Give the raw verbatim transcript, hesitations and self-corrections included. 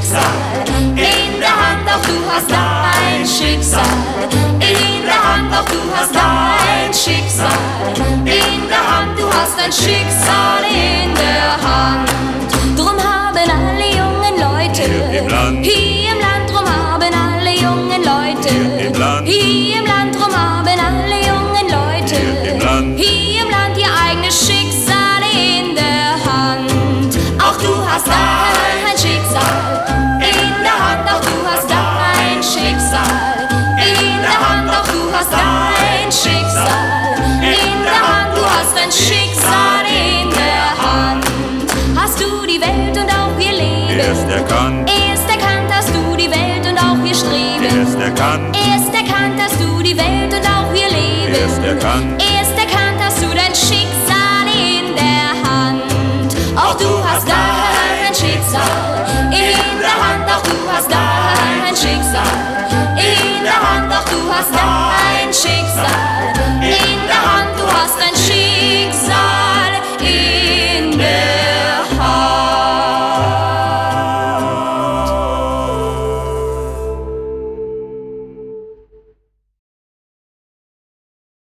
Schicksal. In der Hand, auch du hast dein Schicksal. In der Hand, auch du hast dein Schicksal. In der Hand, du hast dein Schicksal in der Hand. Drum haben alle jungen Leute hier im Land, hier im Land drum haben alle jungen Leute hier im Land, hier im Land drum haben alle jungen Leute hier im Land, hier im Land ihr eigenes Schicksal in der Hand. Auch du hast dein Schicksal in der Hand, auch du hast dein Schicksal in der Hand, auch du hast dein Schicksal in der Hand, du hast dein Schicksal in der Hand. Hast du die Welt und auch ihr Leben erst erkannt, erst erkannt hast du die Welt und auch ihr Streben, erst erkannt, erst erkannt hast du die Welt und auch ihr Leben, erst erkannt, erst erkannt hast du dein Schicksal in der Hand. Auch du hast dein Schicksal in der Hand, auch du hast dein Schicksal in der Hand, auch du hast dein Schicksal